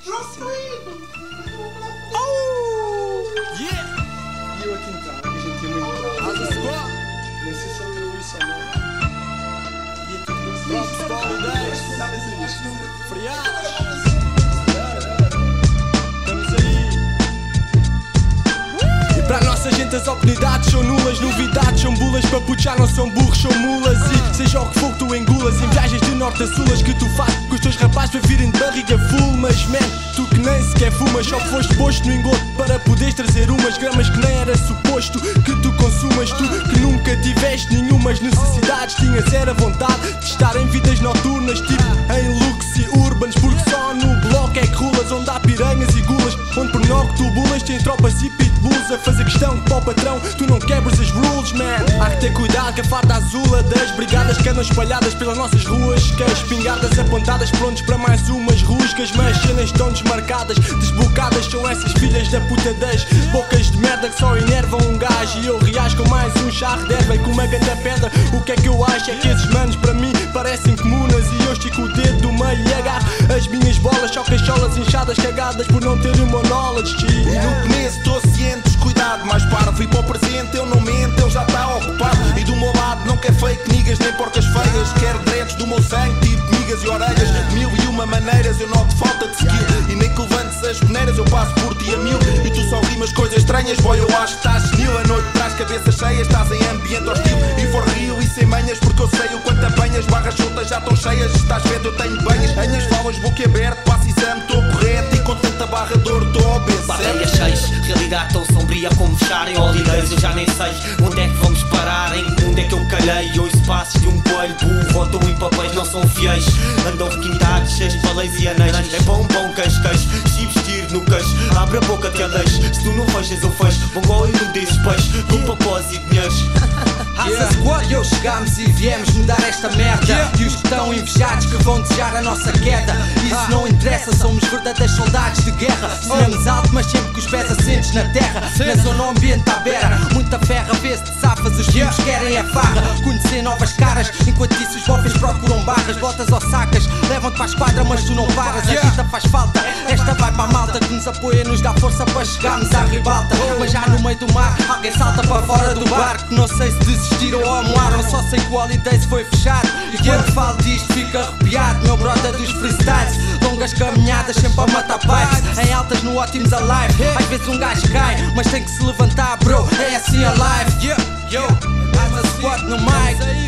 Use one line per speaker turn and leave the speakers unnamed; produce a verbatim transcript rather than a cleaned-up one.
Oh! Yeah!
E eu aqui então, que a gente tinha muito bravo.
How's the squad?
Não sei se ele gravou isso ou não. E é tudo assim.
Props for all days. Friados. Estamos aí. E para a nossa gente as oportunidades são nulas, novidades são bulas, para putos já não são burros, são mulas. E seja o que for que tu engulas, em viagens de norte a sulas que tu fazes com os teus rapazes para virem de barriga full. Mas man, tu que nem sequer fumas, só que foste posto no engodo para poderes trazer umas gramas que nem era suposto que tu consumas. Tu que nunca tiveste nenhumas necessidades, tinhas era vontade de estar em vidas noturnas, tipo em looks e urbanos, porque só no bloco é que rulas, onde há piranhas e gulas, onde por nó que tu bulas tem tropas e pitbulls a fazer questão para o patrão, tu não quebras as rules, man. Há que ter cuidado com a farda azula das brigadas que andam espalhadas pelas nossas ruas, que as espingardas apontadas prontos para mais umas rusgas, mas cenas estão desmarcadas, desbocadas, são essas filhas da puta das bocas de merda que só enervam um gajo. E eu reajo com mais um charro de erva e com uma ganda pedra. O que é que eu acho é que esses manos para mim parecem comunas, e eu estico o dedo do meio e agarro as minhas bolas, só cacholas inchadas cagadas por não ter uma knowledge.
E no Penese trouxe cientes, cuidado, mais parvo. E para o presente eu não mente, ele já está ocupado. E do meu lado não quer fake niggas nem porcas feias. Quero dreads do meu sangue, tipo migas e orelhas. Mil e uma maneiras, eu noto falta de skill. E nem que levantes as peneiras, eu passo por ti a mil. E tu só rimas coisas estranhas, boy, eu acho que estás senil. A noite traz cabeças cheias, estás em ambiente hostil. E for real e sem manhas, porque eu sei o quanto apanhas. Barras soltas já estão cheias, estás vendo, eu tenho banhas. Anhas falas, boca aberta, passo exame, estou correto. E com tanta barra de ouro, estou obeso.
Barreiras cheias, realidade tão sombria como fecharem holideiros. Eu já nem sei onde é que vamos parar, em que mundo é que eu calhei. Ouço passos de um coelho burro, ou em papéis não são fiéis. Andam requintados, cheios de baleias e anéis. É bom, bom, queijo, queijo, chibos, tiro no queijo. Abre a boca, te deixo. Se tu não fechas, eu fecho. Bom, e não dizes peixe, com propósito e dinheiros.
Yeah. Squad, eu chegámos e viemos mudar esta merda. Yeah. E os que estão invejados que vão desejar a nossa queda. Isso ah. não interessa, somos verdadeiros soldados de guerra. Sonhamos alto, mas sempre com os pés assentes na terra. Sim. Na zona o ambiente à beira, muita ferra, vê-se de safas. Os filhos yeah. querem a farra, conhecer novas caras. Enquanto isso os bofes procuram barras, botas ou sacas. Levam-te para a esquadra, mas tu não paras. Yeah. A vida faz falta, esta vai para a malta que nos apoia, nos dá força para chegarmos à ribalta. Mas já no meio do mar, alguém salta para fora do barco. Não sei se desistiram ou amoaram, só sei que o holiday se foi fechado. E quando falo disto fico arrepiado, meu brother dos freestyles. Longas caminhadas sempre a matar vibes, em altas no ótimos alive. Às vezes um gajo cai, mas tem que se levantar, bro, é assim a live. Yeah, yo, I'm a squad no mic.